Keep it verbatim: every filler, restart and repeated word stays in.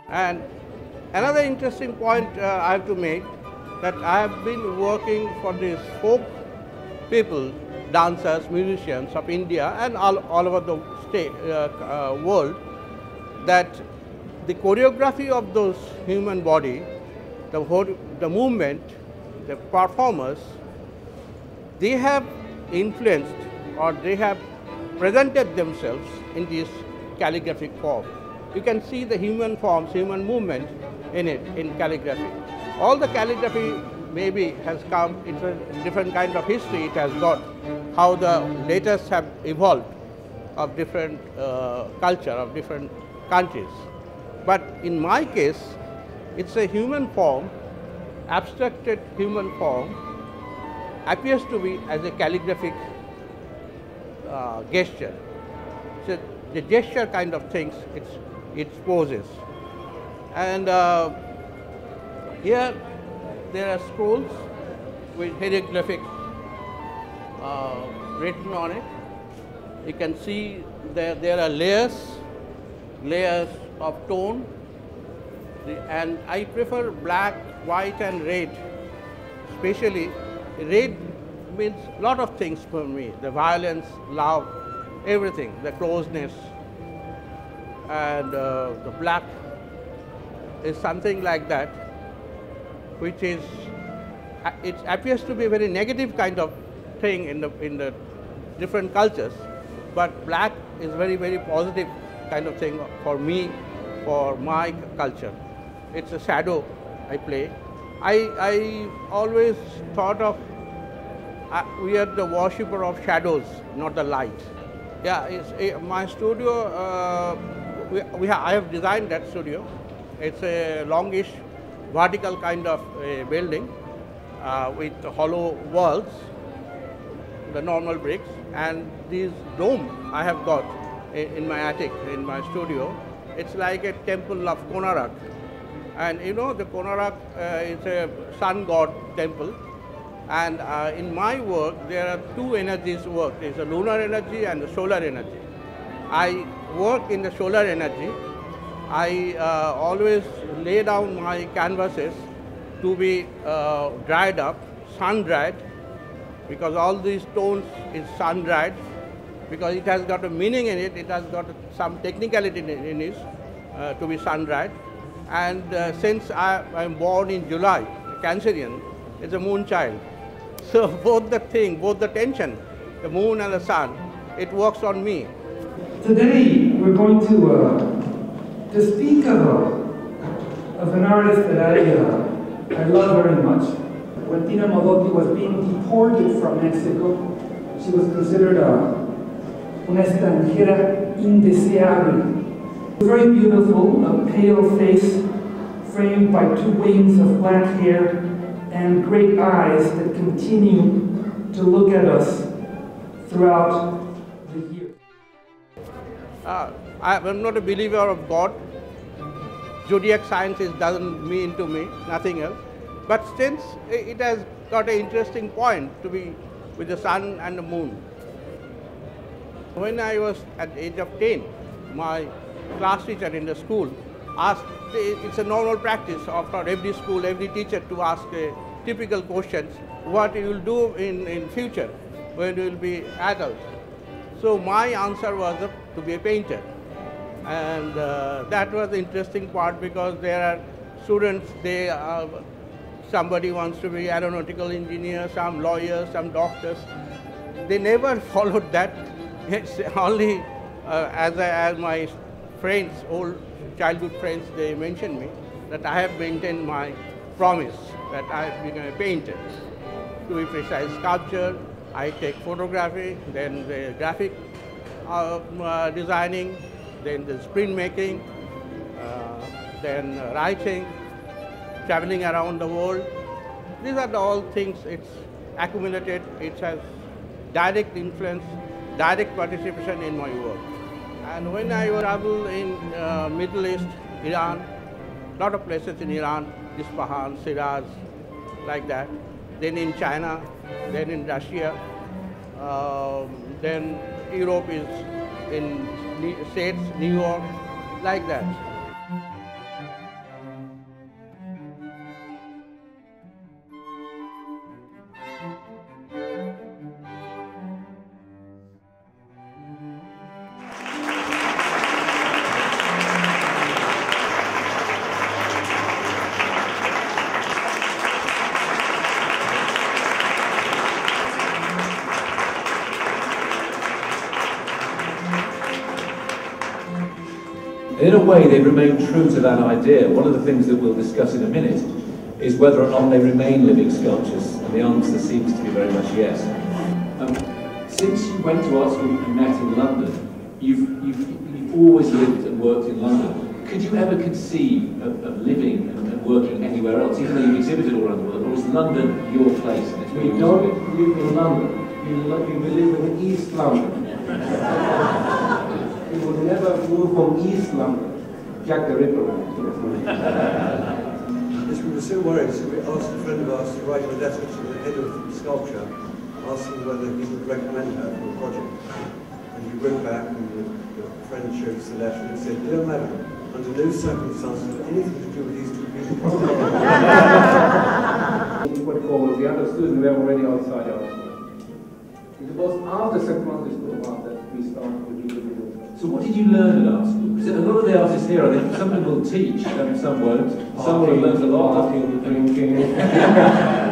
And another interesting point uh, I have to make, that I have been working for these folk people, dancers, musicians of India and all, all over the state, uh, uh, world, that the choreography of those human body, the, whole, the movement, the performers, they have influenced or they have presented themselves in this calligraphic form. You can see the human forms, human movement in it, in calligraphy. All the calligraphy maybe has come in different kind of history it has got, how the letters have evolved of different uh, culture, of different countries. But in my case, it's a human form, abstracted human form, appears to be as a calligraphic uh, gesture. So the gesture kind of things, it's, it poses. And uh, here there are scrolls with hieroglyphic uh, written on it. You can see there, there are layers, layers of tone, and I prefer black, white and red. Especially red means a lot of things for me, the violence, love, everything, the closeness. And uh, the black is something like that, which is, it appears to be a very negative kind of thing in the, in the different cultures, but black is very, very positive kind of thing for me, for my culture. It's a shadow I play. I, I always thought of, uh, we are the worshipper of shadows, not the light. Yeah, it's, uh, my studio, uh, we, we ha I have designed that studio. It's a longish, vertical kind of a building uh, with hollow walls, the normal bricks, and this dome I have got in, in my attic, in my studio. It's like a temple of Konarak. And you know, the Konarak uh, is a sun god temple. And uh, in my work, there are two energies work. There's a lunar energy and the solar energy. I work in the solar energy. I uh, always lay down my canvases to be uh, dried up, sun-dried, because all these tones is sun-dried, because it has got a meaning in it, it has got some technicality in it uh, to be sun-dried. And uh, since I am born in July, Cancerian, it's a moon child. So both the thing, both the tension, the moon and the sun, it works on me. Today we're going to uh, to speak of, a, of an artist that I, uh, I love very much. When Tina Modotti was being deported from Mexico, she was considered a, una extranjera indeseable. Very beautiful, a pale face framed by two waves of black hair and great eyes that continue to look at us throughout the year. Uh, I'm not a believer of God. Zodiac sciences doesn't mean to me, nothing else. But since it has got an interesting point to be with the sun and the moon. When I was at the age of ten, my class teacher in the school asked, it's a normal practice of every school, every teacher to ask uh, typical questions, what you will do in, in future when you will be adult. So my answer was uh, to be a painter. And uh, that was the interesting part, because there are students, they uh, somebody wants to be aeronautical engineer, some lawyers, some doctors. They never followed that. It's only uh, as, I, as my friends, old childhood friends, they mentioned me that I have maintained my promise that I have become a painter. To be precise, sculpture, I take photography, then the graphic uh, uh, designing, then the printmaking, uh, then uh, writing, traveling around the world. These are the all things it's accumulated. It has direct influence, direct participation in my work. And when I travel in uh, Middle East, Iran, a lot of places in Iran, Isfahan, Shiraz, like that. Then in China, then in Russia, uh, then Europe is in States, New York, like that. in a way, they've remained true to that idea. One of the things that we'll discuss in a minute is whether or not they remain living sculptures, and the answer seems to be very much yes. Um, since you went to art school and met in London, you've, you've, you've always lived and worked in London. Could you ever conceive of, of living and, and working anywhere else, even though you've exhibited all around the world, or is London your place? And it's where We you don't want to be? live in London. We, lo- we live in East London. We will never move from East London. Jack the Ripper. Yes, we were so worried, so we asked a friend of ours to write a letter to the head of sculpture, asking whether he would recommend her for a project. And he wrote back, and the, the friend showed us the letter, and said, "Dear Madam, under no circumstances anything to do with these two people." We put forward the other students were already outside our school. It was after secondary school that we started with the video. So what did you learn at art school? Because a lot of the artists here, I think some people will teach, and some won't. Some will have learned a lot. Partying, drinking.